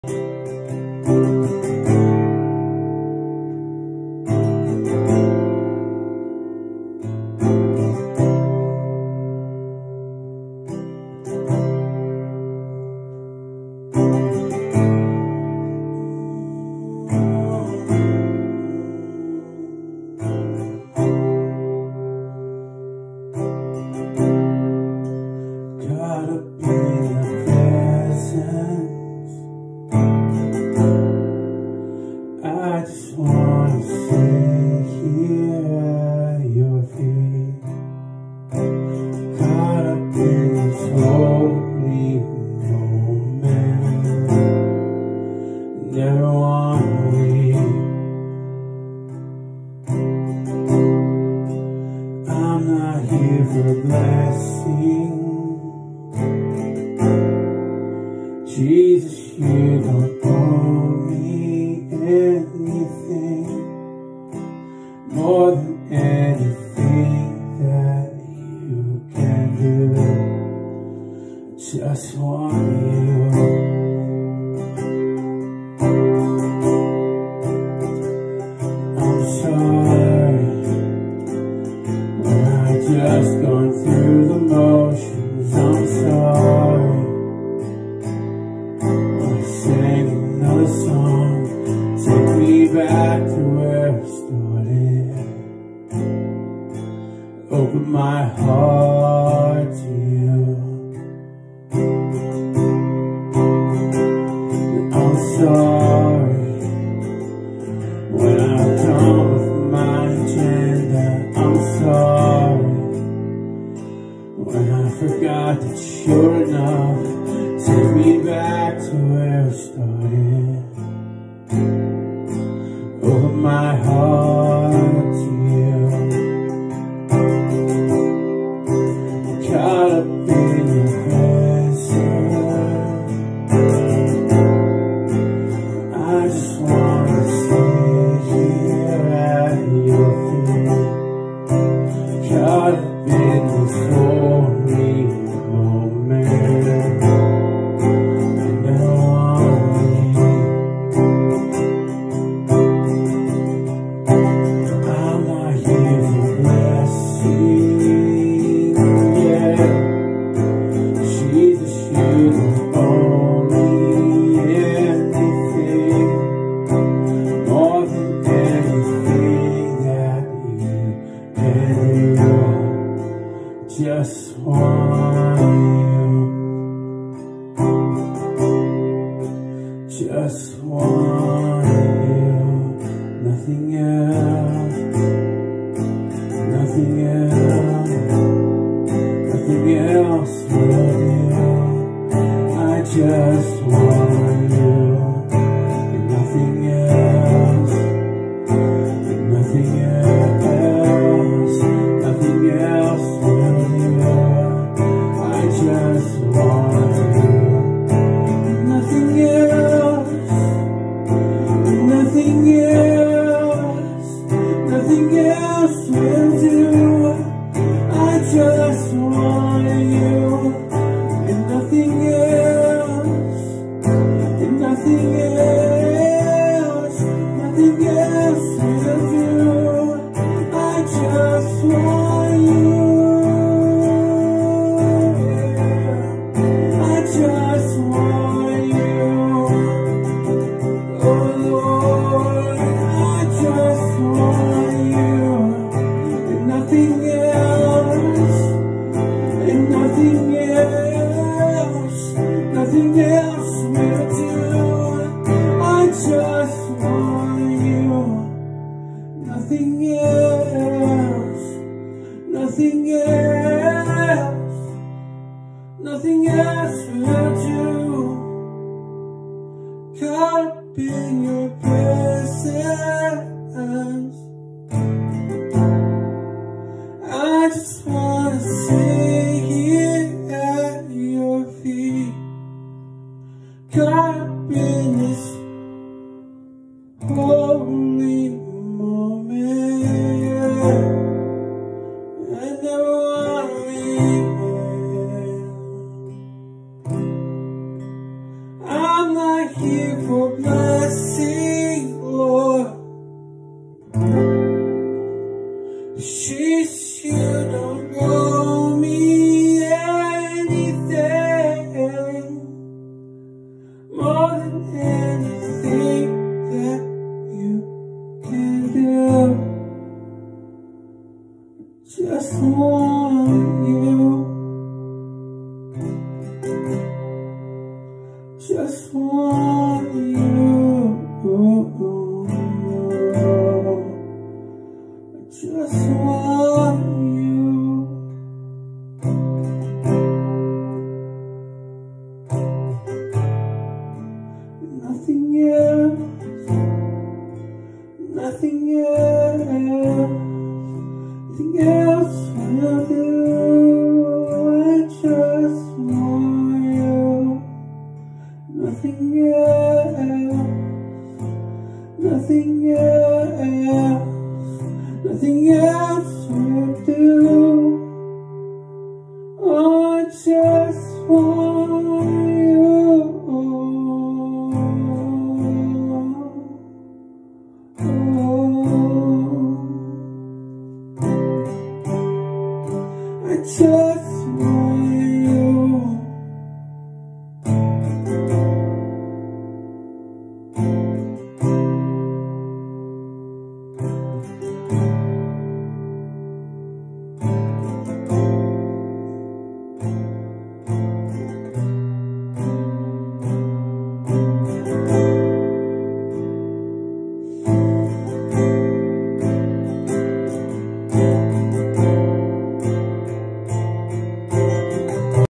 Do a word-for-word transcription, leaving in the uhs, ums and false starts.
Caught up in your presence, I just wanna sit here at your feet. Caught up in this holy moment, never wanna leave. I'm not here for blessing, Jesus, you don't owe me anything more than anything that you can do. I just want you. I'm sorry when I just gone through the motions. I'm sorry sang another song, take me back to where I started. Open my heart to you. I'm sorry when I'm done with my agenda. I'm sorry when I forgot that you're enough. Take me back to where we started. Open my heart to you. Caught up in your presence, I just wanna sit here at your feet. Caught up in this holy moment, just want you, just want you, nothing else, nothing else, nothing else will do. I just want you, and nothing else, and nothing else, nothing else will do. I just want you, nothing else, nothing else, nothing else will do. I just want you, and nothing else, and nothing else, nothing else will do. I just want you. Just want you, oh Lord, I just want you, and nothing else, and nothing else, nothing else will do. I just want you, nothing else, nothing else, nothing else will do. Caught up in your presence, I just wanna sit here at your feet. Caught up in this holy moment, I never wanna leave. I'm not here for blessing, Lord. She's you don't owe me anything more than anything that you can do. Just want you. Just want you. Just want you. Nothing else. Nothing else. Nothing else will do. I just want you. Nothing else. Nothing else. Nothing else will do.